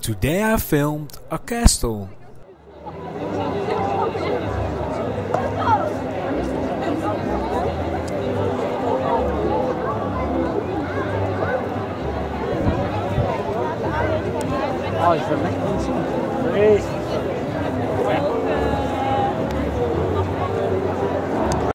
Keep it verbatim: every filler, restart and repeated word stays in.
Today I filmed a castle. Oh, is er lekker in zien?